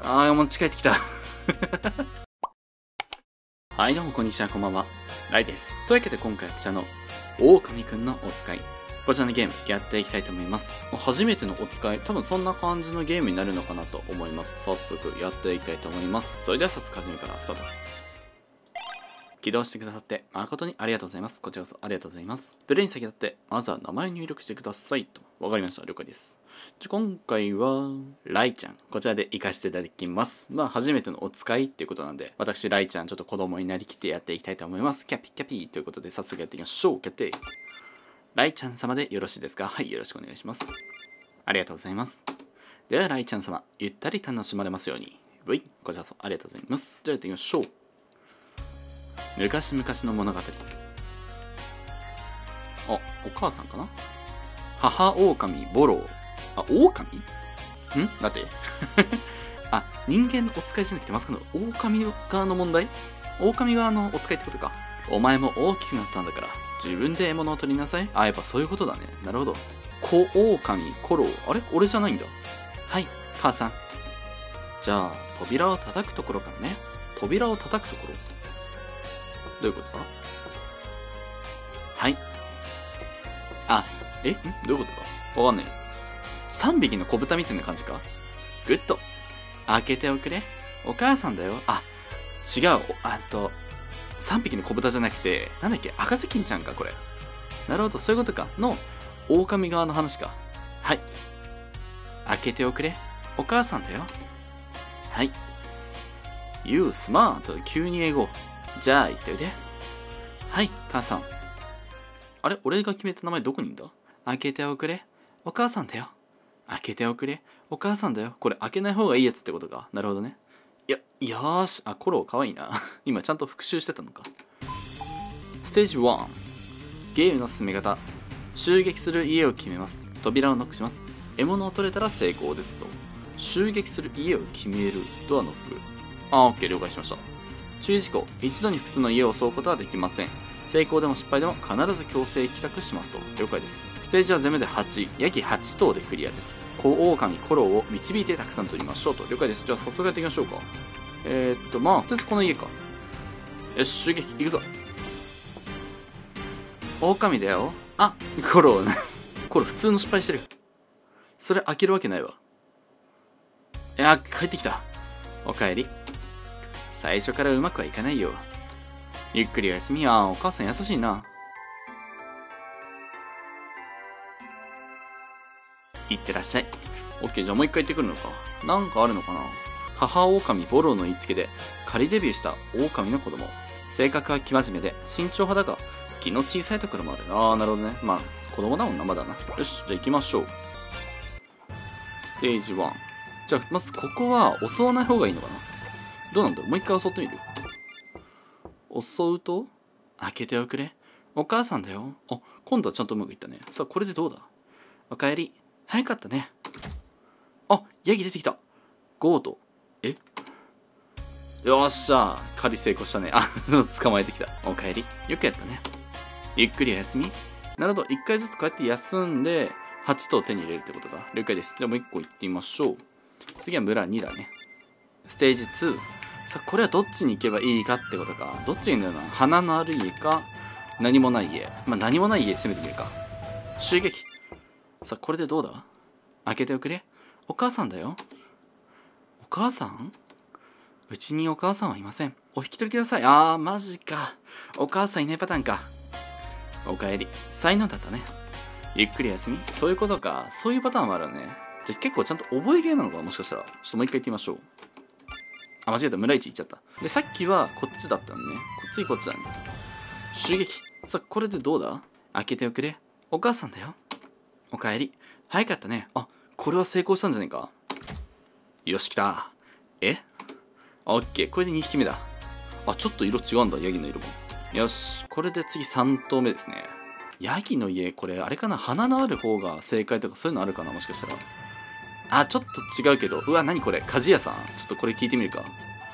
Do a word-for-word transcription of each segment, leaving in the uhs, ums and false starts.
あー、もう近いってきた。はい、どうもこんにちは、こんばんは。ライです。というわけで今回はこちらの、狼くんのお使い。こちらのゲームやっていきたいと思います。初めてのお使い、多分そんな感じのゲームになるのかなと思います。早速やっていきたいと思います。それでは早速始めからスタート。起動してくださって誠にありがとうございます。こちらこそありがとうございます。プレイに先立って、まずは名前入力してくださいと。わかりました。了解です。じゃ今回は、ライちゃん。こちらで行かせていただきます。まあ、初めてのお使いっていうことなんで、私、ライちゃん、ちょっと子供になりきってやっていきたいと思います。キャピキャピということで、早速やっていきましょう。決定。ライちゃん様でよろしいですか？はい、よろしくお願いします。ありがとうございます。では、ライちゃん様、ゆったり楽しまれますように。ブイ、こちらこそありがとうございます。じゃあやっていきましょう。昔々の物語。あ、お母さんかな？母狼ボロー。あ、狼？ん待って。あ、人間のお使いじゃなくてまさかの狼側の問題？狼側のお使いってことか。お前も大きくなったんだから自分で獲物を取りなさい。あ、やっぱそういうことだね。なるほど。子狼コロー。あれ俺じゃないんだ。はい、母さん。じゃあ、扉を叩くところからね。扉を叩くところ？どういうことだ？はい。あ、えんどういうことだ？わかんない。さんびきの子豚みたいな感じか？グッと。開けておくれ。お母さんだよ。あ、違う。あと、さんびきの子豚じゃなくて、なんだっけ？赤ずきんちゃんか、これ。なるほど、そういうことか。の、狼側の話か。はい。開けておくれ。お母さんだよ。はい。You smart. 急に英語。じゃあ言っておいで。はい、母さん。あれ俺が決めた名前どこにいんだ？開けておくれ。お母さんだよ。開けておくれ。お母さんだよ。これ開けない方がいいやつってことか。なるほどね。いや、よーし。あ、コロかわいいな。今ちゃんと復習してたのか。ステージワン。ゲームの進め方。襲撃する家を決めます。扉をノックします。獲物を取れたら成功ですと。襲撃する家を決める。ドアノック。あ、オッケー、了解しました。注意事項。一度に複数の家を襲うことはできません。成功でも失敗でも必ず強制帰宅しますと。了解です。ステージは全部ではち。約はち頭でクリアです。子狼コロを導いてたくさん取りましょうと。了解です。じゃあ早速やっていきましょうか。えー、っと、まあ、とりあえずこの家か。よし、襲撃、行くぞ。狼だよ。あ、コロ、コロ普通の失敗してる。それ開けるわけないわ。いや、帰ってきた。おかえり。最初からうまくはいかないよ。ゆっくりお休みや。お母さん優しいな。いってらっしゃい。オッケー、じゃあもう一回行ってくるのか。なんかあるのかな。母狼ボロの言いつけで仮デビューした狼の子供。性格は生真面目で慎重派だが気の小さいところもある。あー、なるほどね。まあ子供だもんな、まだな。よし、じゃあ行きましょう。ステージワン。じゃあまずここは襲わない方がいいのかな。どうなんだろう。もう一回襲ってみる。襲うと開けておくれ。お母さんだよ。あ、今度はちゃんとうまくいったね。さあ、これでどうだ？おかえり。早かったね。あ、ヤギ出てきた。ゴート。え？よっしゃ。狩り成功したね。あ、捕まえてきた。おかえり。よくやったね。ゆっくりお休み。なるほど。一回ずつこうやって休んで、はち頭手に入れるってことか。了解です。じゃあもう一個行ってみましょう。次は村にだね。ステージツー。さあ、これはどっちに行けばいいかってことか。どっちがいいんだろうな。花のある家か、何もない家。まあ、何もない家攻めてみるか。襲撃。さあ、これでどうだ？開けておくれ。お母さんだよ。お母さん？うちにお母さんはいません。お引き取りください。あー、マジか。お母さんいないパターンか。おかえり。才能だったね。ゆっくり休み。そういうことか。そういうパターンもあるね。じゃあ結構ちゃんと覚えゲーなのかな、もしかしたら。ちょっともう一回行ってみましょう。あ、間違えた。村一行っちゃった。で、さっきはこっちだったのね。こっちこっちだね。襲撃。さあ、これでどうだ？開けておくれ。お母さんだよ。おかえり。早かったね。あ、これは成功したんじゃないか。よし、来た。え？オッケー。これでにひきめだ。あ、ちょっと色違うんだ。ヤギの色も。よし。これで次さん頭目ですね。ヤギの家、これ、あれかな？花のある方が正解とかそういうのあるかな？もしかしたら。あ、ちょっと違うけど。うわ、何これ？鍛冶屋さん？ちょっとこれ聞いてみるか。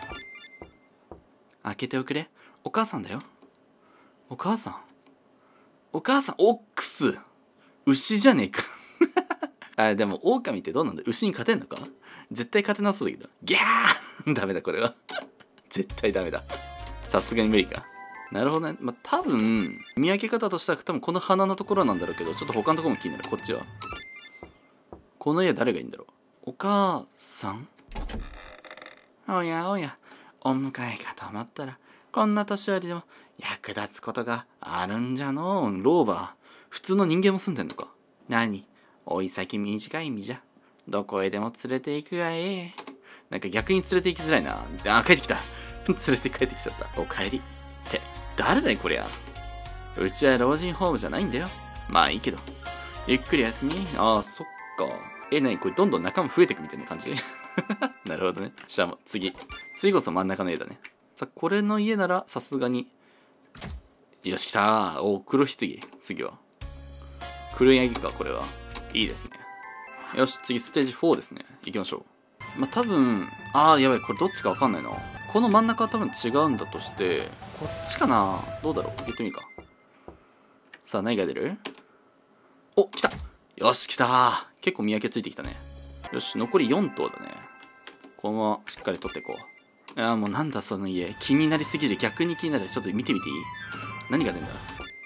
開けておくれ。お母さんだよ。お母さん？お母さん、オックス。牛じゃねえか。あ、でも、狼ってどうなんだ？牛に勝てんのか？ 絶対勝てなそうだけど。ギャーダメだ、これは。絶対ダメだ。さすがに無理か。なるほどね。まあ、多分、見分け方としては多分この鼻のところなんだろうけど、ちょっと他のところも気になる。こっちは。この家誰がいいんだろう。お母さん？おやおや、お迎えかと思ったら、こんな年寄りでも役立つことがあるんじゃのう。老婆、普通の人間も住んでんのか。何？追い先短い身じゃ。どこへでも連れて行くがええ。なんか逆に連れて行きづらいな。あ、帰ってきた。連れて帰ってきちゃった。お帰り。って、誰だよこりゃ。うちは老人ホームじゃないんだよ。まあいいけど。ゆっくり休み。ああ、そっか。え、なにこれどんどん仲間増えてくみたいな感じなるほどね。じゃあ次。次こそ真ん中の家だね。さあ、これの家ならさすがに。よし、来たー。お、黒棺。次は。黒ヤギか、これは。いいですね。よし、次ステージフォーですね。行きましょう。まあ、多分、あー、やばい、これどっちかわかんないな。この真ん中は多分違うんだとして、こっちかな？どうだろう？言ってみるか。さあ、何が出る？お、来た！よし、来たー。結構見分けついてきたね。よし、残りよん頭だね。このまましっかり取っていこう。いや、もうなんだその家。気になりすぎる。逆に気になる。ちょっと見てみていい？何が出んだ？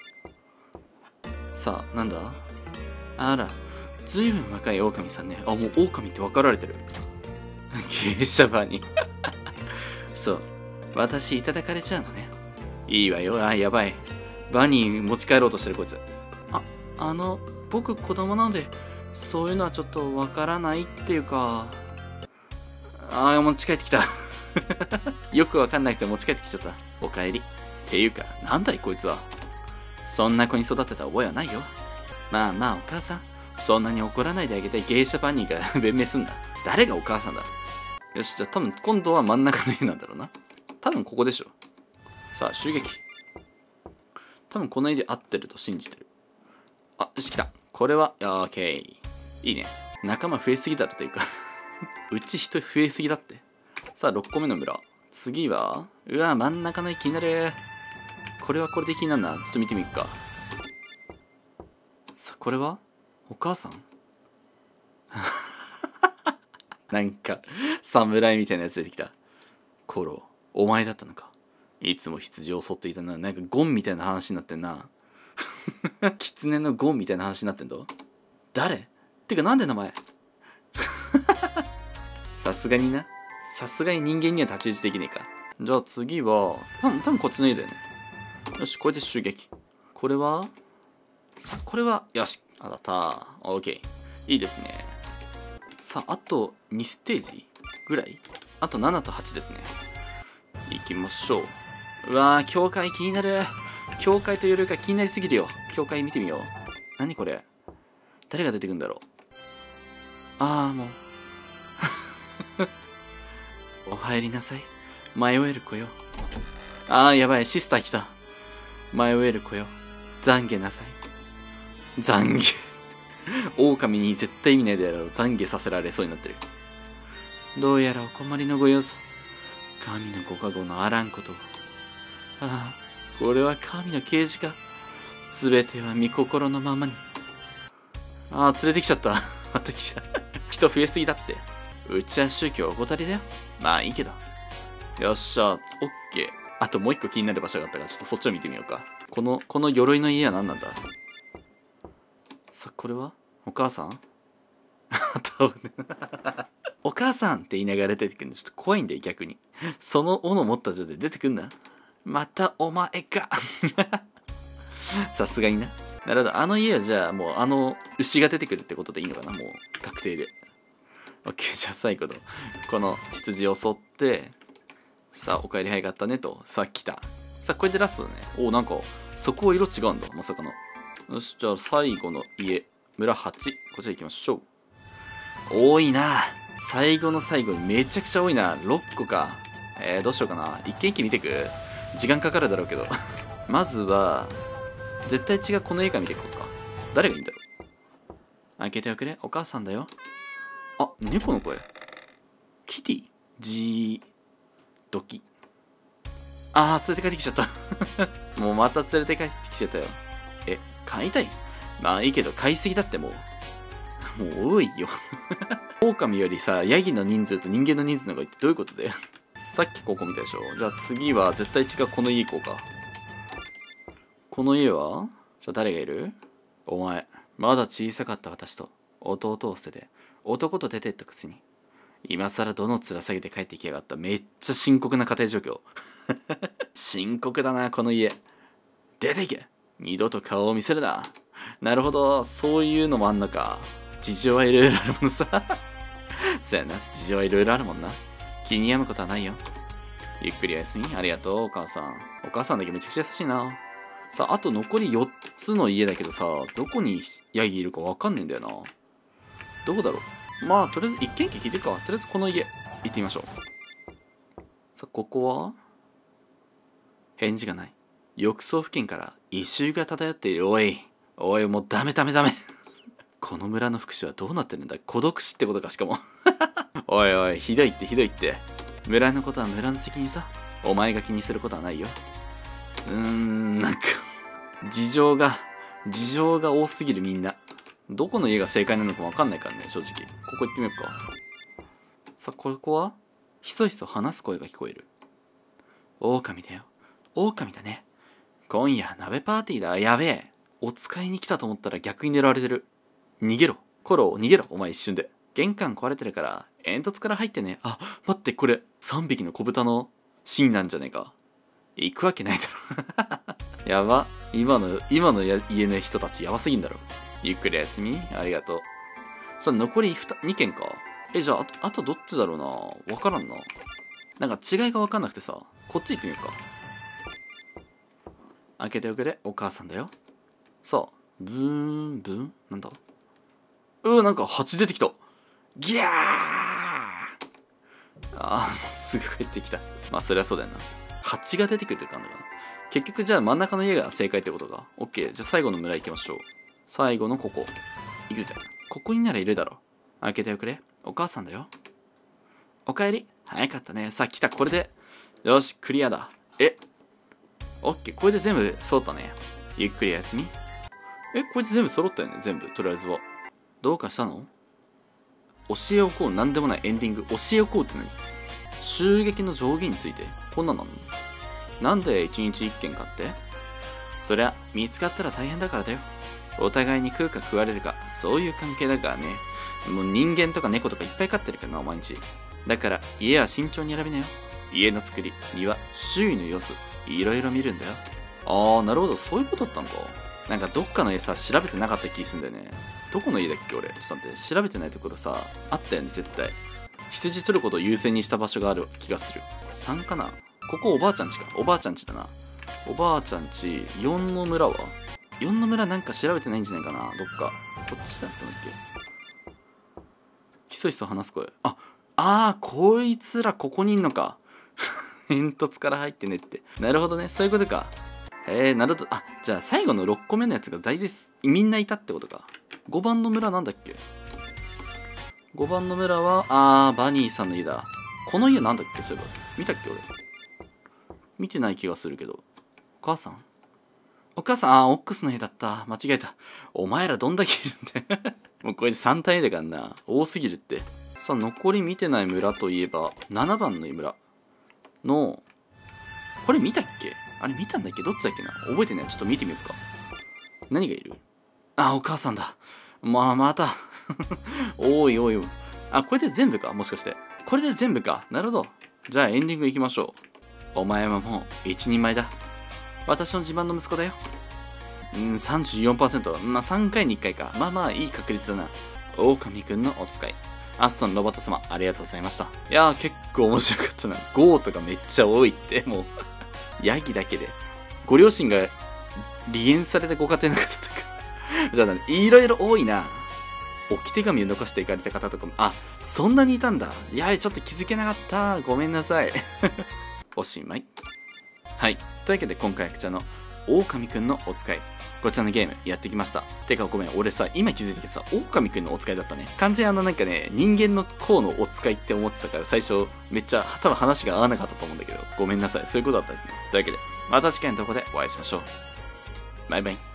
さあ、なんだ？あら、ずいぶん若い狼さんね。あ、もう狼って分かられてる。芸者場に。そう。私いただかれちゃうのね。いいわよ。あ、やばい。バニー持ち帰ろうとしてるこいつ。あ、あの、僕子供なので、そういうのはちょっとわからないっていうか。ああ、持ち帰ってきた。よくわかんなくて持ち帰ってきちゃった。おかえり。っていうか、なんだいこいつは。そんな子に育てた覚えはないよ。まあまあお母さん。そんなに怒らないであげたい芸者バニーが弁明すんだ。誰がお母さんだ。よし、じゃあ多分今度は真ん中の家なんだろうな。多分ここでしょ。さあ、襲撃。多分この家で合ってると信じてる。あ、よし、来た。これは、オーケー。いいね。仲間増えすぎだろというか。うち人増えすぎだって。さあ、ろっこめの村。次は、うわ、真ん中の家気になる。これはこれで気になるな。ちょっと見てみるか。さあ、これはお母さんなんか、侍みたいなやつ出てきた。コロ、お前だったのか。いつも羊を襲っていたな。なんかゴンみたいな話になってんな。狐のゴンみたいな話になってんだ。誰？てかなんで名前さすがにな。さすがに人間には太刀打ちできねえか。じゃあ次は、多分、多分こっちの家だよね。よし、これで襲撃。これはさ、これは、よし、当たった。オーケー。いいですね。さあ、あとにステージぐらい？あとななとはちですね。行きましょう。うわー、教会気になる。教会というよりか気になりすぎるよ。教会見てみよう。何これ？誰が出てくるんだろう。ああ、もう。お入りなさい。迷える子よ。ああ、やばい。シスター来た。迷える子よ。懺悔なさい。懺悔。狼に絶対意味ないであろう。懺悔させられそうになってる。どうやらお困りのご様子。神のご加護のあらんことを。ああ、これは神の啓示か。すべては御心のままに。ああ、連れてきちゃった。また来た。人増えすぎだって。うちは宗教お断りだよ。まあいいけど。よっしゃ、オッケー。あともう一個気になる場所があったから、ちょっとそっちを見てみようか。この、この鎧の家は何なんだ。さ、これはお母さんお母さんって言いながら出てくるのちょっと怖いんだよ、逆に。その斧持った状態で出てくんな。またお前か。さすがにな。なるほど。あの家はじゃあもうあの牛が出てくるってことでいいのかな、もう確定で。オッケー、じゃあ最後のこの羊を襲って、さあお帰り早かったねと。さあ来た。さあこれでラストだね。おお、なんかそこは色違うんだ、まさかの。よし、じゃあ最後の家、村はち。こちら行きましょう。多いな。最後の最後にめちゃくちゃ多いな。ろっこか。えー、どうしようかな。一軒一軒見てく。時間かかるだろうけど。まずは、絶対違うこの映画見ていこうか。誰がいいんだろう。開けておくれ。お母さんだよ。あ、猫の声。キティ？ジー、ドキ。あー、連れて帰ってきちゃった。もうまた連れて帰ってきちゃったよ。え、飼いたい？まあいいけど、飼いすぎだってもう。 もう多いよ。狼よりさ、ヤギの人数と人間の人数の方がいいってどういうことでさっきここ見たでしょ。じゃあ次は絶対違うこの家行こうか。この家はじゃあ誰がいる？お前、まだ小さかった私と弟を捨てて男と出てったくせに、今更どの面下げて帰ってきやがった。めっちゃ深刻な家庭状況。深刻だな、この家。出ていけ！二度と顔を見せるな。なるほど、そういうのもあんのか。事情はいろいろあるものさ。そうやな、事情はいろいろあるもんな。気に病むことはないよ。ゆっくりおやすみ。ありがとう、お母さん。お母さんだけめちゃくちゃ優しいな。さあ、あと残りよっつの家だけどさ、どこにヤギいるかわかんねえんだよな。どこだろう。まあ、とりあえず一軒一軒聞いてるか。とりあえずこの家、行ってみましょう。さあ、ここは返事がない。浴槽付近から異臭が漂っている。おい。おい、もうダメダメダメ。この村の福祉はどうなってるんだ。孤独死ってことか、しかも。おいおい、ひどいってひどいって。村のことは村の責任さ。お前が気にすることはないよ。うーん、なんか、事情が、事情が多すぎるみんな。どこの家が正解なのかわかんないからね、正直。ここ行ってみようか。さあ、ここはひそひそ話す声が聞こえる。狼だよ。狼だね。今夜鍋パーティーだ。やべえ。お使いに来たと思ったら逆に狙われてる。逃げろ。コロ、逃げろ。お前一瞬で。玄関壊れてるから、煙突から入ってね。あ、待って、これ、さんびきの子豚のシーンなんじゃねえか。行くわけないだろ。やば。今の、今の家の人たちやばすぎんだろ。ゆっくりおやすみ。ありがとう。さあ、残りにけんか。え、じゃあ、あと、あとどっちだろうな。わからんな。なんか違いがわかんなくてさ、こっち行ってみようか。開けておくれ。お母さんだよ。さあ、ブーン、ブーンなんだうー、なんか蜂出てきた。ギャーあー、もうすぐ帰ってきた。まあ、そりゃそうだよな。蜂が出てくるって感じかな。結局、じゃあ真ん中の家が正解ってことか。オッケー。じゃあ最後の村行きましょう。最後のここ。行くぜ。ここにならいるだろ。開けておくれ。お母さんだよ。おかえり。早かったね。さあ、来た。これで。よし、クリアだ。えオッケー。これで全部揃ったね。ゆっくりおやすみ。え、これで全部揃ったよね。全部。とりあえずは。どうかしたの？教えおこう。なんでもないエンディング。教えおこうって何？襲撃の上限について。こんなんなの？なんで一日一件かって？そりゃ、見つかったら大変だからだよ。お互いに食うか食われるか、そういう関係だからね。もう人間とか猫とかいっぱい飼ってるけどな、毎日。だから、家は慎重に選びなよ。家の作り、庭、周囲の様子、いろいろ見るんだよ。あー、なるほど、そういうことだったのか。なんかどっかの家さ、調べてなかった気すんだよね。どこの家だっけ俺。ちょっと待って、調べてないところさ、あったよね、絶対。羊取ることを優先にした場所がある気がする。さんかな？ここおばあちゃんちか。おばあちゃんちだな。おばあちゃんち、よんの村はよんの村なんか調べてないんじゃないかな。どっか。こっちだったんだっけ。ひそひそ話す声。あ、あー、こいつらここにいんのか。煙突から入ってねって。なるほどね。そういうことか。へえ、なるほど。あ、じゃあ最後のろっこめのやつが大です。みんないたってことか。ごばんの村なんだっけ？ ご 番の村は、あー、バニーさんの家だ。この家なんだっけ？そういえば。見たっけ俺。見てない気がするけど。お母さんお母さん、あー、オックスの家だった。間違えた。お前らどんだけいるんだよ。もうこれでさん体だからな。多すぎるって。さあ、残り見てない村といえば、ななばんの村の、これ見たっけ？あれ見たんだっけ？どっちだっけな？覚えてない。ちょっと見てみようか。何がいる？あ、お母さんだ。まあ、また。おいおいおい。あ、これで全部か？もしかして。これで全部か。なるほど。じゃあエンディングいきましょう。お前はもう一人前だ。私の自慢の息子だよ。うん、さんじゅうよんパーセント。まあ、さんかいにいっかいか。まあまあ、いい確率だな。狼くんのお使い。アストンロバート様、ありがとうございました。いやー、結構面白かったな。ゴートがめっちゃ多いって、もう。ヤギだけで。ご両親が離縁されたご家庭の方とか。じゃあ、いろいろ多いな。置き手紙を残していかれた方とかも。あ、そんなにいたんだ。いやー、ちょっと気づけなかった。ごめんなさい。おしまい。はい。というわけで今回はこちらの狼くんのお使い。こちらのゲームやってきました。てかごめん、俺さ、今気づいたけどさ、狼くんのお使いだったね。完全にあのなんかね、人間の方のお使いって思ってたから最初めっちゃ多分話が合わなかったと思うんだけど、ごめんなさい。そういうことだったですね。というわけで、また次回のところでお会いしましょう。バイバイ。